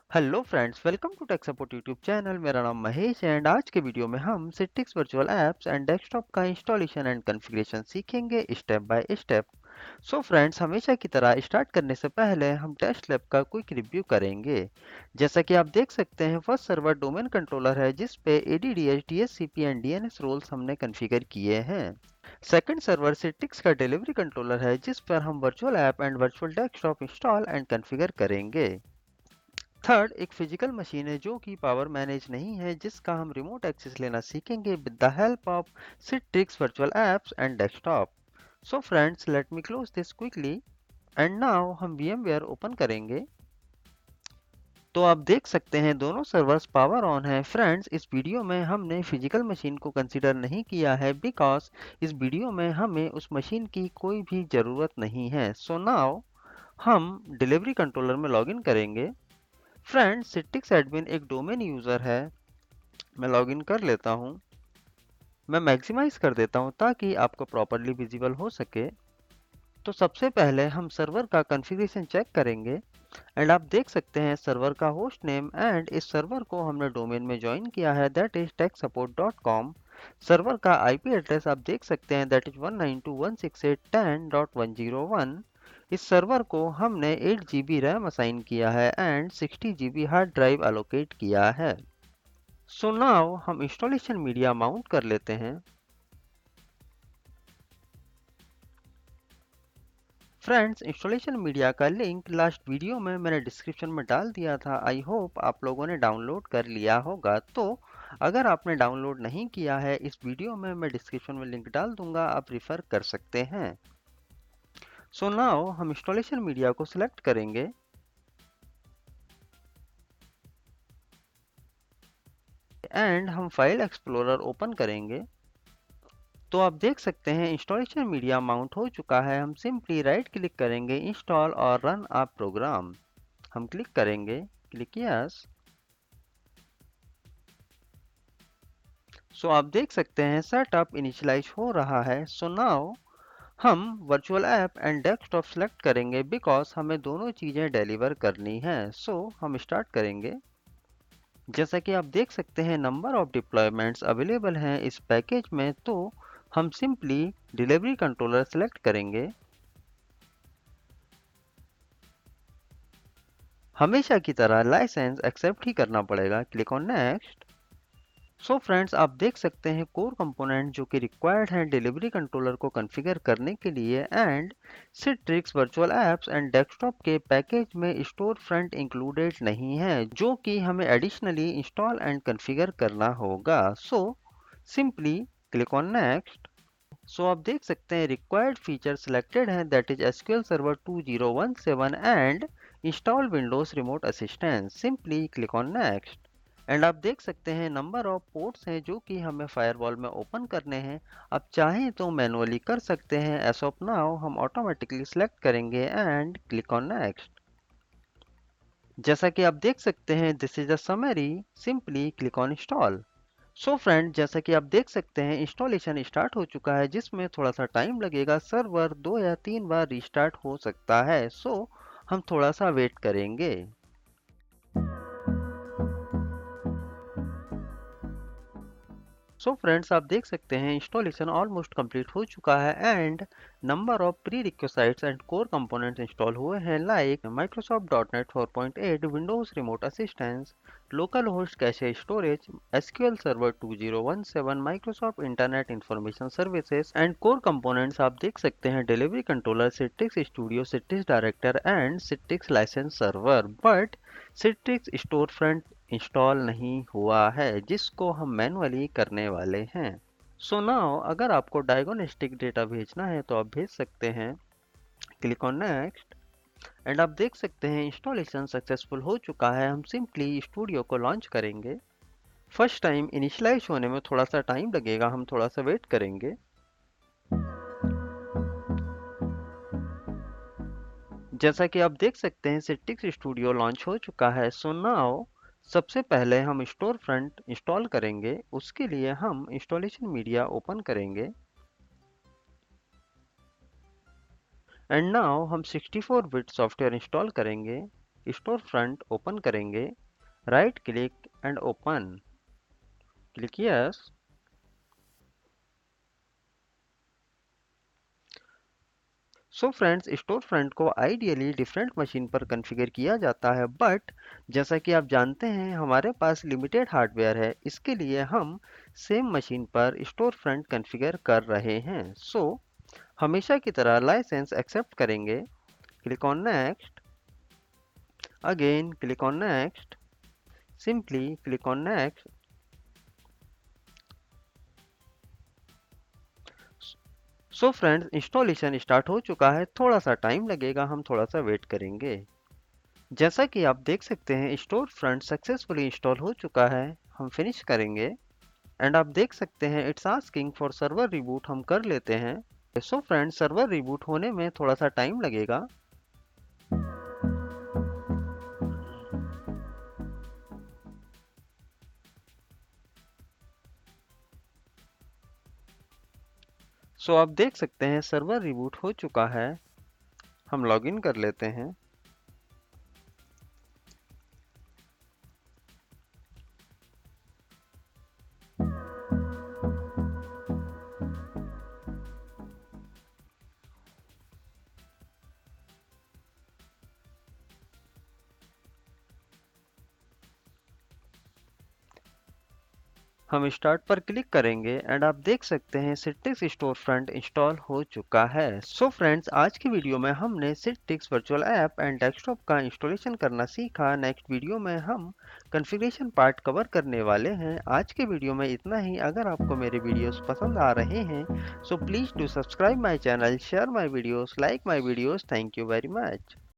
Hello friends, welcome to tech support YouTube channel. मेरा नाम महेश है एंड आज के वीडियो में हम Citrix virtual apps and desktop का इंस्टॉलेशन एंड कॉन्फ़िगरेशन सीखेंगे step by step. So friends, हमेशा की तरह स्टार्ट करने से पहले हम टेस्ट लैब का क्विक रिव्यू करेंगे। जैसा कि आप देख सकते हैं, फर्स्ट सर्वर डोमेन कंट्रोलर है जिस पे ADDH, DHCP and DNS roles हमने कॉन्फ़िगर किए हैं। सेकंड सर्वर सिट्रिक्स का डिलीवरी कंट्रोलर है जिस पर हम virtual app and virtual desktop install and configure करेंगे। थर्ड एक फिजिकल मशीन है जो कि पावर मैनेज नहीं है, जिसका हम रिमोट एक्सेस लेना सीखेंगे with the help of Citrix virtual apps and desktop. So friends, let me close this quickly and now हम VMware ओपन करेंगे। तो आप देख सकते हैं दोनों सर्वर्स पावर ऑन है। फ्रेंड्स, इस वीडियो में हमने फिजिकल मशीन को कंसीडर नहीं किया है बिकॉज इस वीडियो में हमें उस मशीन की कोई भी ज़रूरत नहीं है। सो नाउ हम डिलीवरी कंट्रोलर में लॉगिन करेंगे। फ्रेंड्स, सिट्रिक्स एडमिन एक डोमेन यूज़र है। मैं लॉगिन कर लेता हूँ। मैं मैक्सिमाइज कर देता हूँ ताकि आपको प्रॉपरली विजिबल हो सके। तो सबसे पहले हम सर्वर का कॉन्फ़िगरेशन चेक करेंगे एंड आप देख सकते हैं सर्वर का होस्ट नेम एंड इस सर्वर को हमने डोमेन में ज्वाइन किया है, दैट इज techsupport.com। सर्वर का IP एड्रेस आप देख सकते हैं, दैट इज 192.168.10.101। इस सर्वर को हमने 8 GB रैम असाइन किया है and 60 GB hard drive allocate किया है। सो नाउ हम इंस्टॉलेशन मीडिया माउंट कर लेते हैं। फ्रेंड्स, इंस्टॉलेशन मीडिया का लिंक लास्ट वीडियो में मैंने डिस्क्रिप्शन में डाल दिया था। आई होप आप लोगों ने डाउनलोड कर लिया होगा। तो अगर आपने डाउनलोड नहीं किया है, इस वीडियो में मैं डिस्क्रिप्शन में लिंक डाल दूंगा, आप रिफर कर सकते हैं। सो नाउ हम इंस्टॉलेशन मीडिया को सिलेक्ट करेंगे एंड हम फाइल एक्सप्लोरर ओपन करेंगे। तो आप देख सकते हैं इंस्टॉलेशन मीडिया माउंट हो चुका है। हम सिंपली राइट क्लिक करेंगे, इंस्टॉल और रन आ प्रोग्राम। हम क्लिक करेंगे, क्लिक यस। सो आप देख सकते हैं सेटअप इनिशियलाइज हो रहा है। सो नाउ हम virtual app and desktop select करेंगे बिकॉज हमें दोनों चीज़ें डिलीवर करनी है। सो हम स्टार्ट करेंगे। जैसा कि आप देख सकते हैं नंबर ऑफ डिप्लॉयमेंट्स अवेलेबल हैं इस पैकेज में, तो हम सिंपली डिलीवरी कंट्रोलर सेलेक्ट करेंगे। हमेशा की तरह लाइसेंस एक्सेप्ट ही करना पड़ेगा। Click on next. So friends, आप देख सकते हैं कोर कंपोनेंट जो कि रिक्वायर्ड हैं डिलीवरी कंट्रोलर को कॉन्फ़िगर करने के लिए and Citrix virtual apps and desktop के पैकेज में स्टोर फ्रंट इंक्लूडेड नहीं है, जो कि हमें एडिशनली इंस्टॉल एंड कॉन्फ़िगर करना होगा। So simply click on next. So आप देख सकते हैं रिक्वायर्ड फीचर सिलेक्टेड हैं, that is SQL server 2017 and install windows remote assistance. Simply click on next. And आप देख सकते हैं नंबर ऑफ पोर्ट्स हैं जो कि हमें फायरवॉल में ओपन करने हैं। आप चाहें तो मैनुअली कर सकते हैं। एज ऑफ नाउ हम ऑटोमेटिकली सिलेक्ट करेंगे एंड क्लिक ऑन नेक्स्ट। जैसा कि आप देख सकते हैं this is a summary. Simply click on install. So friend, जैसा कि आप देख सकते हैं इंस्टॉलेशन स्टार्ट हो चुका है जिसमें थोड़ा सा टाइम लगेगा। सर्वर 2 या 3 बार रिस्टार्ट हो सकता है। सो हम थोड़ा सा वेट करेंगे। सो फ्रेंड्स, आप देख सकते हैं इंस्टॉलेशन ऑलमोस्ट कंप्लीट हो चुका है and number of prerequisites and core components install हुए हैं, like Microsoft dot net 4.8, Windows remote assistance, local host cache storage, SQL server 2017, Microsoft internet information services and core components आप देख सकते हैं delivery controller, Citrix studio, Citrix director and Citrix license server. But Citrix store front install नहीं हुआ है जिसको हम manually करने वाले हैं। सो नाउ अगर आपको डायग्नोस्टिक डेटा भेजना है तो आप भेज सकते हैं। Click on next. एंड आप देख सकते हैं इंस्टॉलेशन सक्सेसफुल हो चुका है। हम सिंपली स्टूडियो को लॉन्च करेंगे। फर्स्ट टाइम इनिशियलाइज होने में थोड़ा सा टाइम लगेगा, हम थोड़ा सा वेट करेंगे। जैसा कि आप देख सकते हैं सिट्रिक्स स्टूडियो लॉन्च हो चुका है। सो नाउ सबसे पहले हम स्टोर फ्रंट इंस्टॉल करेंगे। उसके लिए हम इंस्टॉलेशन मीडिया ओपन करेंगे एंड नाउ हम 64 बिट सॉफ्टवेयर इंस्टॉल करेंगे। स्टोर फ्रंट ओपन करेंगे, right click and open, click yes. So friends, store front को आइडियली डिफरेंट मशीन पर कॉन्फ़िगर किया जाता है, बट जैसा कि आप जानते हैं हमारे पास लिमिटेड हार्डवेयर है, इसके लिए हम सेम मशीन पर स्टोर फ्रंट कॉन्फ़िगर कर रहे हैं। सो हमेशा की तरह लाइसेंस एक्सेप्ट करेंगे, click on next, again click on next, simply click on next. So friends, installation start हो चुका है, थोड़ा सा टाइम लगेगा, हम थोड़ा सा वेट करेंगे। जैसा कि आप देख सकते हैं स्टोर फ्रंट सक्सेसफुली इंस्टॉल हो चुका है, हम फिनिश करेंगे एंड आप देख सकते हैं it's asking for server reboot, हम कर लेते हैं। सो फ्रेंड्स, सर्वर रिबूट होने में थोड़ा सा टाइम लगेगा। सो आप देख सकते हैं सर्वर रिबूट हो चुका है, हम लॉगिन कर लेते हैं। हम स्टार्ट पर क्लिक करेंगे एंड आप देख सकते हैं सिट्रिक्स स्टोर फ्रंट इंस्टॉल हो चुका है। सो फ्रेंड्स, आज की वीडियो में हमने Citrix virtual app and desktop का इंस्टॉलेशन करना सीखा। नेक्स्ट वीडियो में हम कॉन्फ़िगरेशन पार्ट कवर करने वाले हैं। आज के वीडियो में इतना ही। अगर आपको मेरे वीडियोस पसंद आ रहे हैं so please do subscribe my channel, share my videos, like my videos. Thank you very much.